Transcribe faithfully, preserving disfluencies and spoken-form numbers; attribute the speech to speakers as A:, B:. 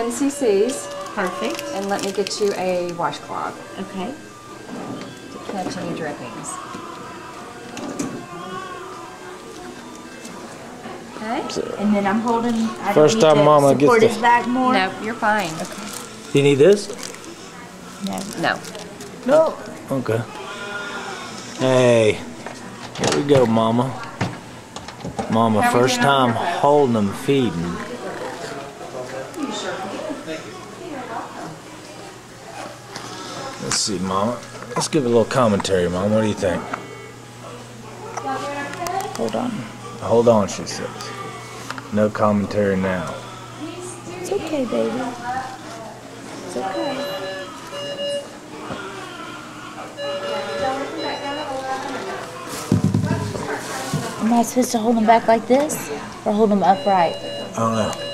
A: seven C C's.
B: Perfect.
A: And let me get you a washcloth.
B: Okay.
A: To catch any drippings. Okay.
B: And then I'm holding. I
C: First
B: don't need
C: time
B: to
C: Mama
B: support
C: gets
B: his
C: the-
B: back more.
A: No, you're fine.
B: Okay.
C: You need this?
B: No.
A: No.
C: No. Okay. Hey, here we go, Mama. Mama,
A: How we
C: first
A: doing on
C: time
A: your foot?
C: holding them, feeding. Let's see, Mama. Let's give a little commentary, Mom. What do you think?
B: Hold on.
C: Hold on, she says. No commentary now.
B: It's okay, baby. It's okay. Am I supposed to hold them back like this, or hold them upright?
C: I don't know.